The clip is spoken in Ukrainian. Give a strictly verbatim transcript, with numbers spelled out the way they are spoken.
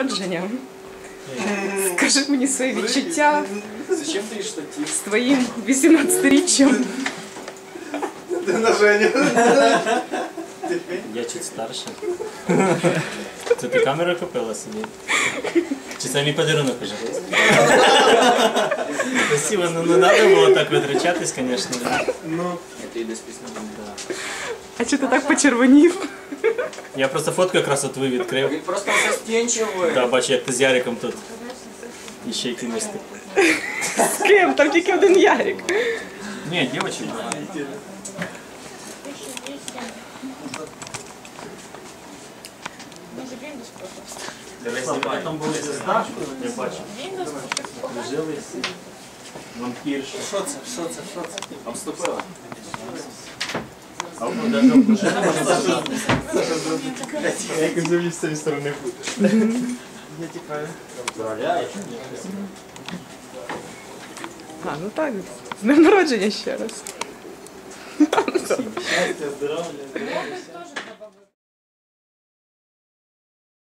народження. Скажи мені свої відчуття Зачем ты штатив? з твоїм вісімнадцятиріччям. Ти на Женю. Я чуть старше. Це ти камеру купила собі? Чи це мій подарунок уже? Спасибо, ну не треба було так витрачатись, звісно. Ну, Це йде з пісні. А чого ти так почервонів? Я просто фотку якраз от ви відкрив. Він просто застенчивий. Так, бачу, як ти з Яриком тут. І ще якимось ти. З ким? Там тільки один Ярик. Ні, дівчинка. Дивись, там були звізда, я бачу. Жили всі. Вампірші. Що це? Що це? Що це? Обступила. А воно навіть обдушили. як він завів з цієї сторони будеш. Я тікаю. А, ну так, з днем народження ще раз. Щастя, здоров'я.